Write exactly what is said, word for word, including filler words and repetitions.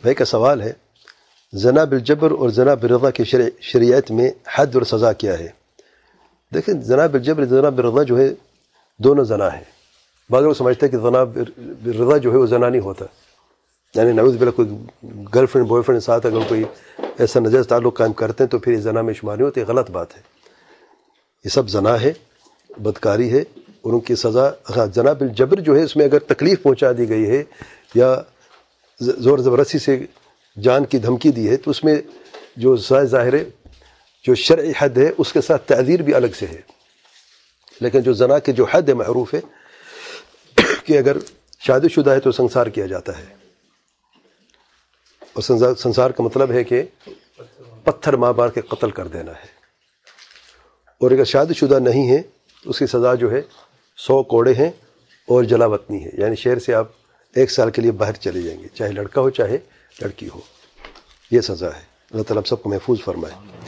بھائی کا سوال ہے زنا بالجبر اور زنا بالرضا کی شرع شریعت میں حد اور سزا کیا ہے؟ دیکھیں زنا بالجبر زنا بالرضا جو ہے دونوں زنا ہے. بعض لوگ سمجھتے ہیں کہ زنا بالرضا جو ہے وہ زنا نہیں ہوتا، یعنی نعوذ باللہ کوئی گرل فرینڈ بوائے فرینڈ ساتھ اگر کوئی ایسا نجائز تعلق قائم کرتے ہیں تو پھر یہ زنا میں شمار نہیں ہوتی. غلط بات ہے، یہ سب زنا ہے، بدکاری ہے، اور ان کی سزا ہاں زنا بالجبر جو ہے اس میں اگر تکلیف پہنچا دی گئی ہے یا زور زبردستی سے جان کی دھمکی دی ہے تو اس میں جو ظاہر ہے جو شرعی حد ہے اس کے ساتھ تعذیر بھی الگ سے ہے. لیکن جو زنا کے جو حد ہے معروف ہے کہ اگر شادی شدہ ہے تو سنسار کیا جاتا ہے، اور سنسار کا مطلب ہے کہ پتھر مار مار کے قتل کر دینا ہے. اور اگر شادی شدہ نہیں ہے تو اس کی سزا جو ہے سو کوڑے ہیں اور جلا وطنی ہے، یعنی شہر سے آپ ایک سال کے لیے باہر چلے جائیں گے، چاہے لڑکا ہو چاہے لڑکی ہو. یہ سزا ہے. اللہ تعالیٰ ہم سب کو محفوظ فرمائے.